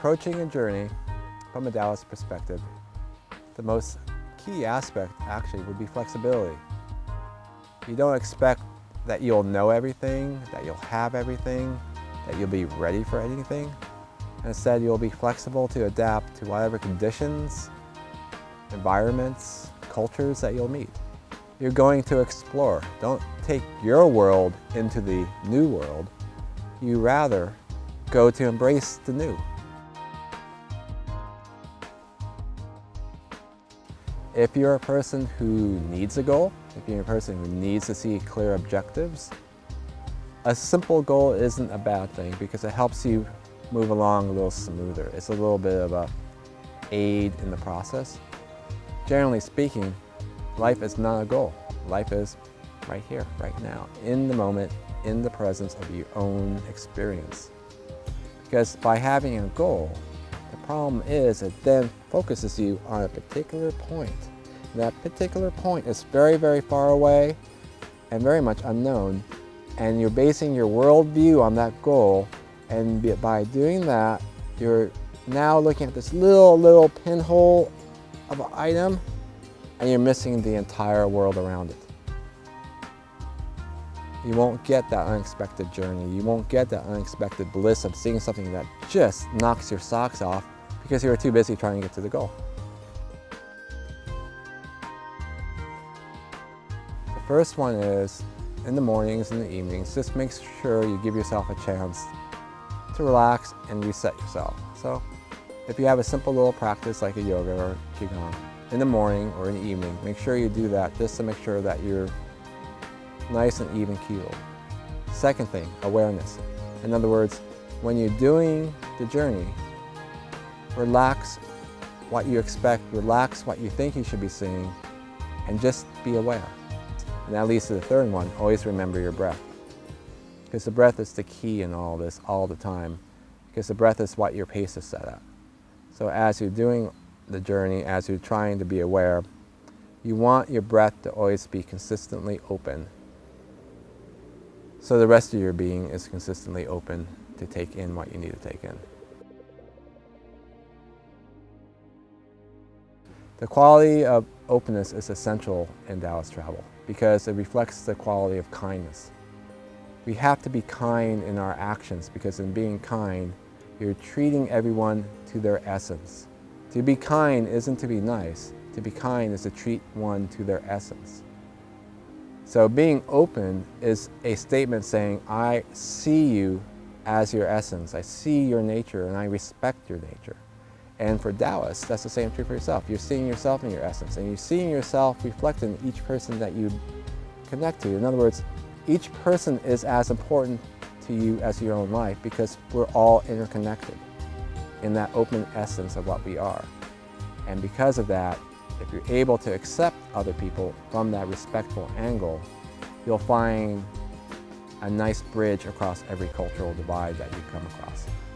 approaching a journey from a Taoist perspective, the most key aspect actually would be flexibility. You don't expect that you'll know everything, that you'll have everything, that you'll be ready for anything. Instead, you'll be flexible to adapt to whatever conditions, environments, cultures that you'll meet. You're going to explore. Don't take your world into the new world. You rather go to embrace the new. If you're a person who needs a goal, if you're a person who needs to see clear objectives, a simple goal isn't a bad thing because it helps you move along a little smoother. It's a little bit of an aid in the process. Generally speaking, life is not a goal. Life is right here, right now, in the moment, in the presence of your own experience. Because by having a goal, the problem is it then focuses you on a particular point. And that particular point is very, very far away and very much unknown. And you're basing your worldview on that goal. And by doing that, you're now looking at this little pinhole of an item, and you're missing the entire world around it. You won't get that unexpected journey. You won't get that unexpected bliss of seeing something that just knocks your socks off because you were too busy trying to get to the goal. The first one is, in the mornings and the evenings, just make sure you give yourself a chance to relax and reset yourself. So if you have a simple little practice like a yoga or qigong, in the morning or in the evening, make sure you do that just to make sure that you're nice and even keeled. Second thing, awareness. In other words, when you're doing the journey, relax what you expect, relax what you think you should be seeing, and just be aware. And that leads to the third one, always remember your breath. Because the breath is the key in all this, all the time. Because the breath is what your pace is set at. So as you're doing the journey, as you're trying to be aware, you want your breath to always be consistently open. So the rest of your being is consistently open to take in what you need to take in. The quality of openness is essential in Taoist travel because it reflects the quality of kindness. We have to be kind in our actions because in being kind, you're treating everyone to their essence. To be kind isn't to be nice. To be kind is to treat one to their essence. So being open is a statement saying, I see you as your essence. I see your nature and I respect your nature. And for Taoists, that's the same true for yourself. You're seeing yourself in your essence and you're seeing yourself reflected in each person that you connect to. In other words, each person is as important to you as your own life because we're all interconnected in that open essence of what we are. And because of that, if you're able to accept other people from that respectful angle, you'll find a nice bridge across every cultural divide that you come across.